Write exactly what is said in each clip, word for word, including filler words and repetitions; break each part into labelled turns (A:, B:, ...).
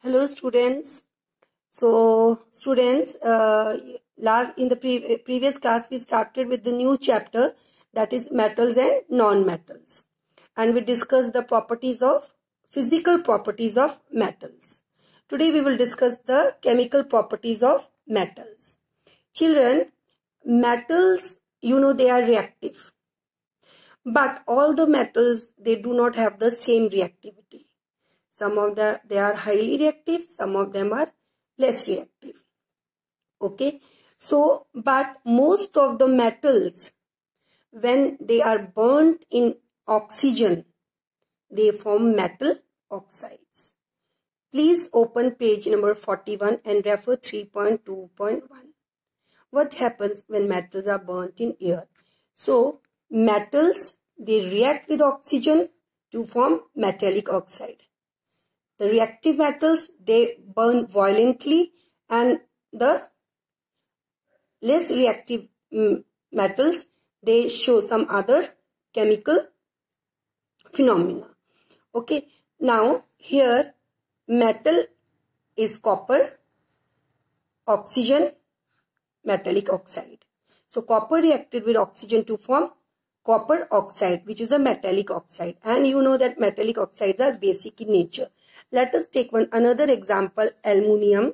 A: Hello students. So students, uh, last in the pre previous class we started with the new chapter, that is metals and non-metals, and we discussed the properties of physical properties of metals. Today we will discuss the chemical properties of metals. Children, metals, you know, they are reactive, but all the metals, they do not have the same reactivity. Some of the they are highly reactive, some of them are less reactive. Okay, so but most of the metals, when they are burnt in oxygen, they form metal oxides. Please open page number forty-one and refer three point two point one. What happens when metals are burnt in air? So metals, they react with oxygen to form metallic oxide. The reactive metals, they burn violently, and the less reactive metals, they show some other chemical phenomena. Okay, now here metal is copper, oxygen, metallic oxide. So copper reacted with oxygen to form copper oxide, which is a metallic oxide, and you know that metallic oxides are basic in nature. Let us take one another example, aluminium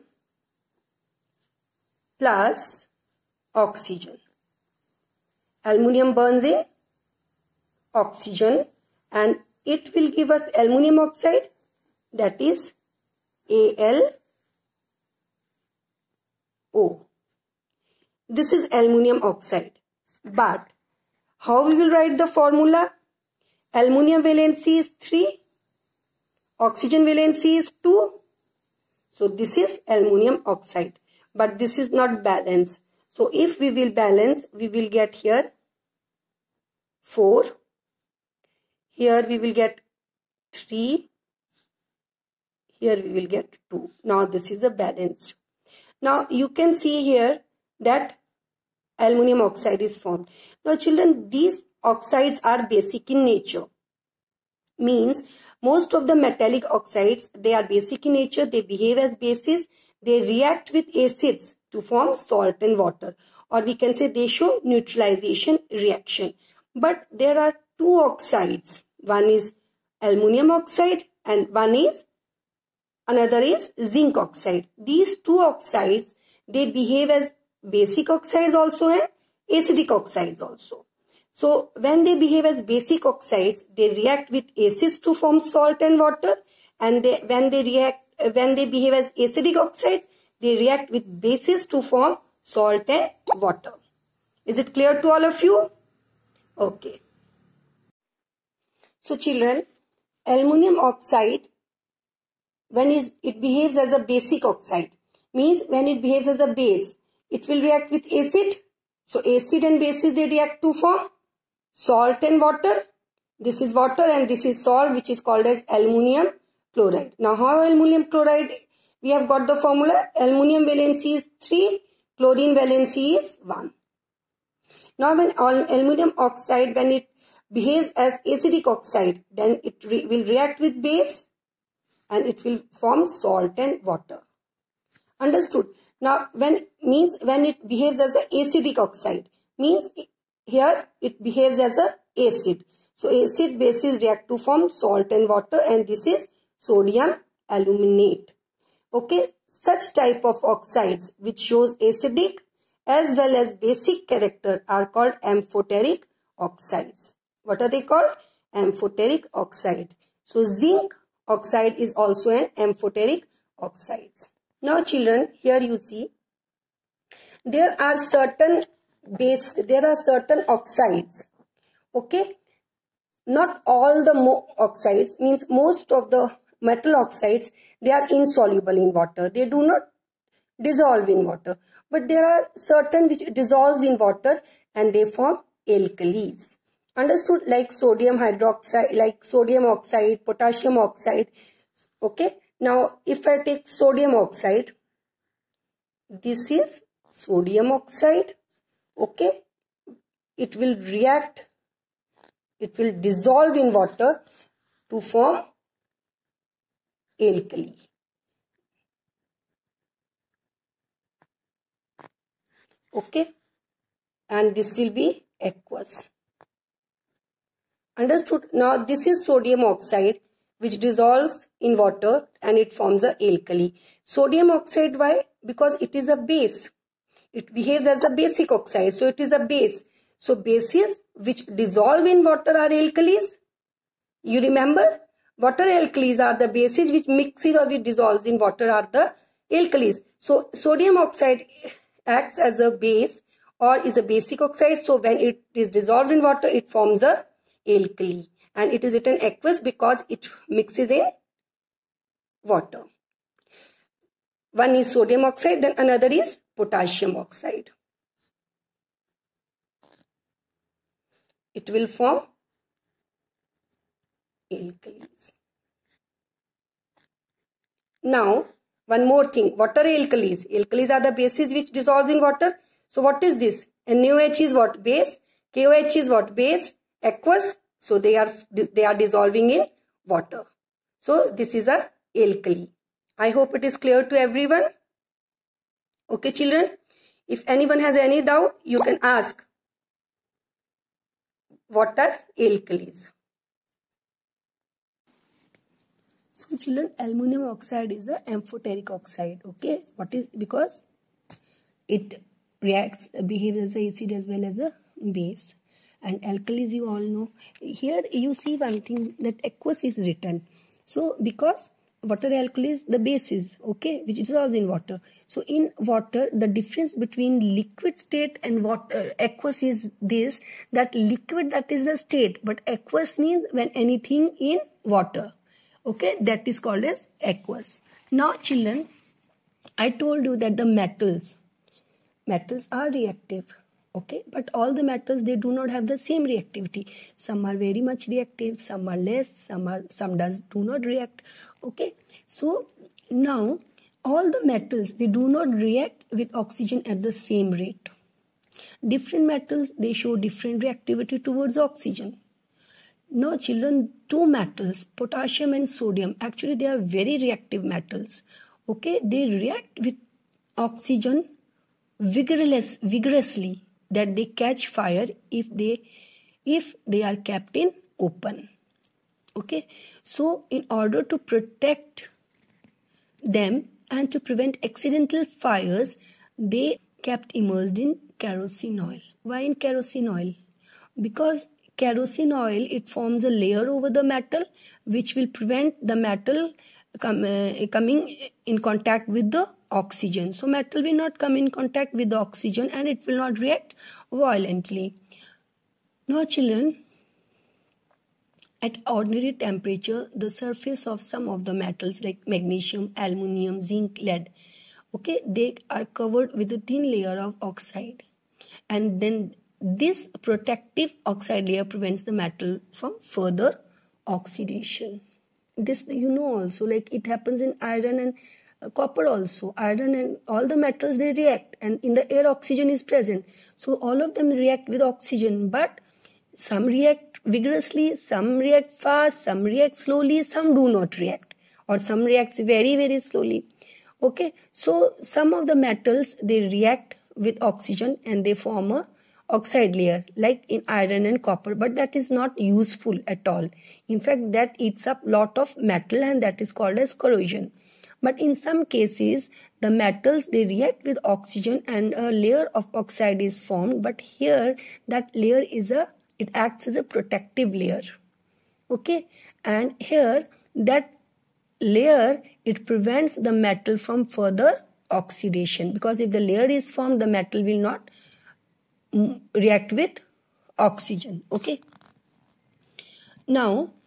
A: plus oxygen. Aluminium burns in oxygen and it will give us aluminium oxide, that is A L O. This is aluminium oxide. But how we will write the formula? Aluminium valency is three. Oxygen valency is two. So this is aluminium oxide. But this is not balanced. So if we will balance, we will get here four. Here we will get three. Here we will get two. Now this is a balanced. Now you can see here that aluminium oxide is formed. Now children, these oxides are basic in nature. Means most of the metallic oxides, they are basic in nature, they behave as bases, they react with acids to form salt and water, or we can say they show neutralization reaction. But there are two oxides, one is aluminium oxide and one is another is zinc oxide. These two oxides, they behave as basic oxides also and acidic oxides also. So when they behave as basic oxides, they react with acids to form salt and water, and they, when they react, when they behave as acidic oxides, they react with bases to form salt and water. Is it clear to all of you? Okay. So children, aluminium oxide, when is it behaves as a basic oxide, means when it behaves as a base, it will react with acid. So acid and bases, they react to form salt and water. This is water and this is salt, which is called as aluminium chloride. Now how aluminium chloride, we have got the formula, aluminium valency is three, chlorine valency is one. Now when aluminium oxide, when it behaves as acidic oxide, then it re will react with base and it will form salt and water. Understood? Now when means when it behaves as an acidic oxide, means here it behaves as a acid. So acid bases react to form salt and water, and this is sodium aluminate. Okay, such type of oxides which shows acidic as well as basic character are called amphoteric oxides. What are they called? Amphoteric oxide. So zinc oxide is also an amphoteric oxide. Now children, here you see there are certain base, there are certain oxides. Okay, not all the mo oxides, means most of the metal oxides, they are insoluble in water, they do not dissolve in water, but there are certain which dissolves in water and they form alkalis. Understood? Like sodium hydroxide, like sodium oxide, potassium oxide. Okay, now if I take sodium oxide, this is sodium oxide. Okay, it will react, it will dissolve in water to form alkali. Okay, and this will be aqueous. Understood? Now this is sodium oxide which dissolves in water and it forms a alkali. Sodium oxide, why? Because it is a base. It behaves as a basic oxide, so it is a base. So bases which dissolve in water are alkalis. You remember? Water alkalis are the bases which mixes or which dissolves in water are the alkalis. So sodium oxide acts as a base or is a basic oxide. So when it is dissolved in water, it forms a alkali. And it is written aqueous because it mixes in water. One is sodium oxide, then another is potassium oxide. It will form alkalis. Now, one more thing, water alkalis. Alkalis are the bases which dissolves in water. So what is this? NaOH is what? Base. KOH is what? Base. Aqueous. So they are they are dissolving in water. So this is a alkali. I hope it is clear to everyone. Okay, children. If anyone has any doubt, you can ask. What are alkalis? So children, aluminum oxide is the amphoteric oxide. Okay, what is, because it reacts, behaves as a acid as well as a base. And alkalis, you all know. Here you see one thing, that aqueous is written. So because water alkalis, the bases, okay, which dissolves in water. So in water, the difference between liquid state and water aqueous is this, that liquid, that is the state, but aqueous means when anything in water. Okay, that is called as aqueous. Now children, I told you that the metals, metals are reactive. Okay, but all the metals, they do not have the same reactivity. Some are very much reactive, some are less, some are some does do not react. Okay, so now all the metals, they do not react with oxygen at the same rate. Different metals, they show different reactivity towards oxygen. Now children, two metals, potassium and sodium, actually they are very reactive metals. Okay, they react with oxygen vigorous, vigorously, that they catch fire if they if they are kept in open. Okay, so in order to protect them and to prevent accidental fires, they kept immersed in kerosene oil. Why in kerosene oil? Because kerosene oil, it forms a layer over the metal which will prevent the metal come, uh, coming in contact with the oxygen. So metal will not come in contact with the oxygen and it will not react violently. Now children, at ordinary temperature, the surface of some of the metals like magnesium, aluminium, zinc, lead, okay, they are covered with a thin layer of oxide. And then this protective oxide layer prevents the metal from further oxidation. This you know also, like it happens in iron and uh, copper also. Iron and all the metals, they react, and in the air oxygen is present. So all of them react with oxygen, but some react vigorously, some react fast, some react slowly, some do not react, or some reacts very very slowly. Okay, so some of the metals, they react with oxygen and they form a oxide layer like in iron and copper, but that is not useful at all. In fact, that eats up lot of metal and that is called as corrosion. But in some cases, the metals, they react with oxygen and a layer of oxide is formed, but here that layer is a it acts as a protective layer. Okay, and here that layer, it prevents the metal from further oxidation, because if the layer is formed, the metal will not react with oxygen. Okay, now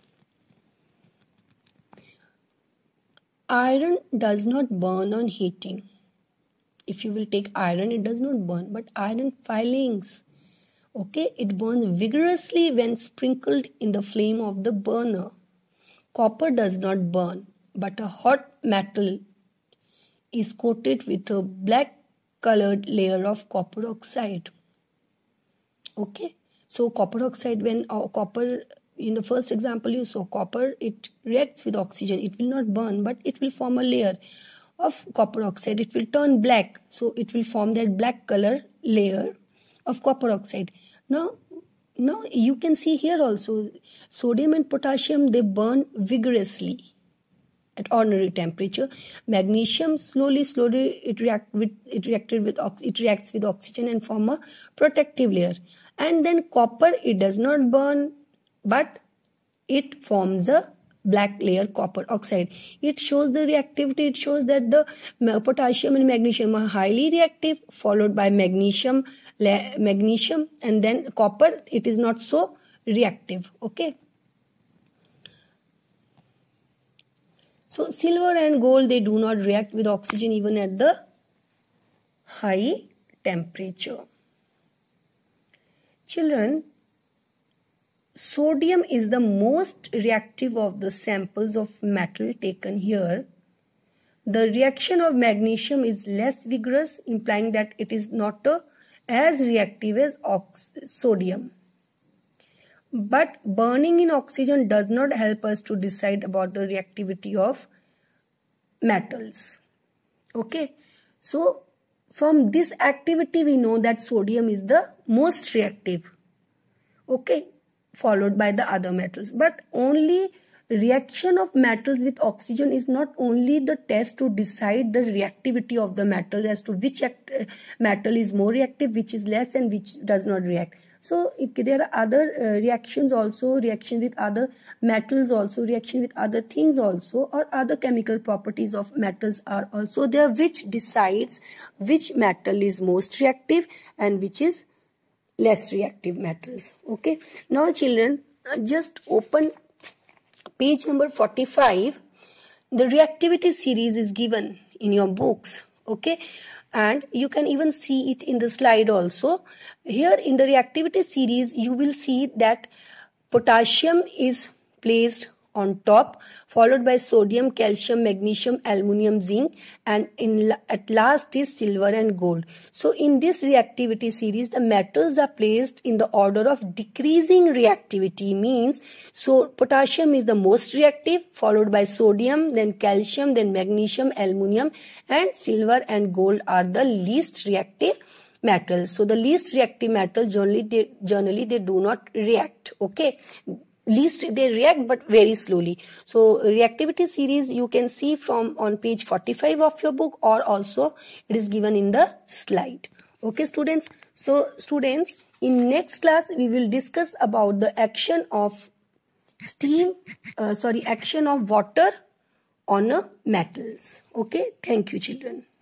A: iron does not burn on heating. If you will take iron, it does not burn, but iron filings, okay, it burns vigorously when sprinkled in the flame of the burner. Copper does not burn, but a hot metal is coated with a black colored layer of copper oxide. Okay, so copper oxide, when uh, copper, in the first example you saw copper, it reacts with oxygen, it will not burn, but it will form a layer of copper oxide, it will turn black, so it will form that black color layer of copper oxide. Now, now you can see here also sodium and potassium, they burn vigorously at ordinary temperature. Magnesium slowly, slowly it react with it reacted with it reacts with oxygen and form a protective layer. And then copper, it does not burn, but it forms a black layer, copper oxide. It shows the reactivity. It shows that the potassium and magnesium are highly reactive, followed by magnesium, magnesium, and then copper. It is not so reactive. Okay. So silver and gold, they do not react with oxygen even at the high temperature. Children, sodium is the most reactive of the samples of metal taken here. The reaction of magnesium is less vigorous, implying that it is not uh, as reactive as sodium. But burning in oxygen does not help us to decide about the reactivity of metals. Okay. So, from this activity we know that sodium is the most reactive. Okay. Followed by the other metals. But only reaction of metals with oxygen is not only the test to decide the reactivity of the metal as to which metal is more reactive, which is less, and which does not react. So if there are other uh, reactions also, reaction with other metals also, reaction with other things also, or other chemical properties of metals are also there, which decides which metal is most reactive and which is less reactive metals. Okay. Now children, just open page number forty-five. The reactivity series is given in your books. Okay. And you can even see it in the slide also. Here in the reactivity series, you will see that potassium is placed on top, followed by sodium, calcium, magnesium, aluminium, zinc, and in at last is silver and gold. So in this reactivity series, the metals are placed in the order of decreasing reactivity. Means so potassium is the most reactive, followed by sodium, then calcium, then magnesium, aluminium, and silver and gold are the least reactive metals. So the least reactive metals generally they, generally they do not react. Okay. Least they react but very slowly. So reactivity series you can see from on page forty-five of your book, or also it is given in the slide. Okay students. So students, in next class we will discuss about the action of steam, uh, sorry, action of water on uh, metals. Okay. Thank you children.